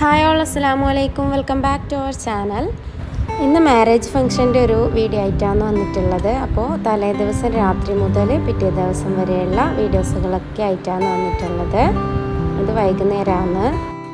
Hi all, അസ്സലാമു അലൈക്കും. Welcome back to our channel. ഇന്ന് മാരേജ് ഫംഗ്ഷൻ്റെ ഒരു വീഡിയോ ആയിട്ടാണ് വന്നിട്ടുള്ളത്. അപ്പോൾ തലേ ദിവസം രാത്രി മുതൽ പിറ്റേ ദിവസം വരെയുള്ള വീഡിയോസുകളൊക്കെ ആയിട്ടാണ് വന്നിട്ടുള്ളത്. ഇത് വൈകുന്നേരമാണ്.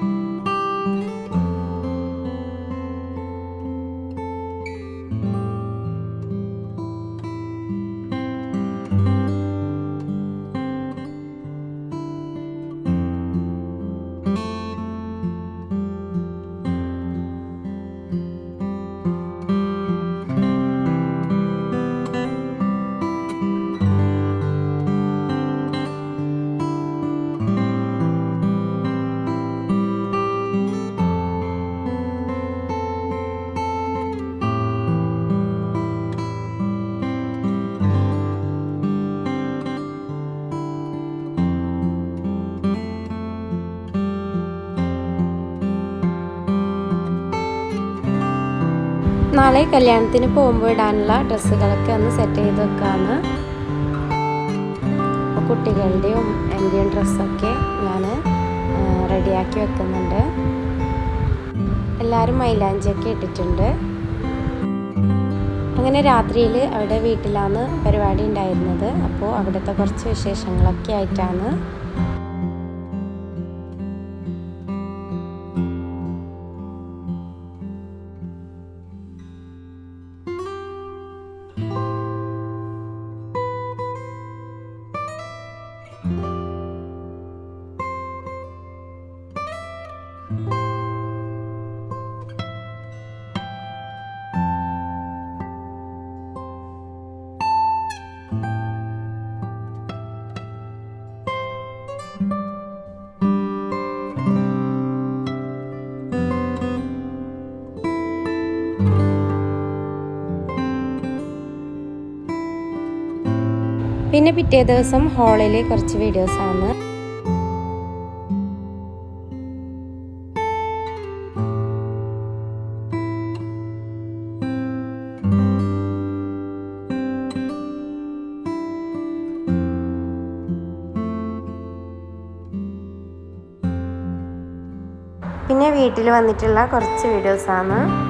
നാളെ കല്യാണത്തിന് പോകുമ്പോൾ ഇടാനുള്ള ഡ്രസ്സുകളൊക്കെ ഒന്ന് സെറ്റ് ചെയ്ത് വെക്കാണ്. അപ്പോൾ കുട്ടികളുടെയും എൻ്റെയും ഡ്രസ്സൊക്കെ ഞാൻ റെഡിയാക്കി വെക്കുന്നുണ്ട്. എല്ലാവരും മൈലാഞ്ചിയൊക്കെ ഇട്ടിട്ടുണ്ട്. അങ്ങനെ രാത്രിയിൽ അവിടെ വീട്ടിലാണ് പരിപാടി ഉണ്ടായിരുന്നത്. അപ്പോൾ അവിടുത്തെ കുറച്ച് വിശേഷങ്ങളൊക്കെ ആയിട്ടാണ്. പിന്നെ പിറ്റേ ദിവസം ഹാളിലെ കുറച്ച് വീഡിയോസാണ്. പിന്നെ വീട്ടിൽ വന്നിട്ടുള്ള കുറച്ച് വീഡിയോസാണ്.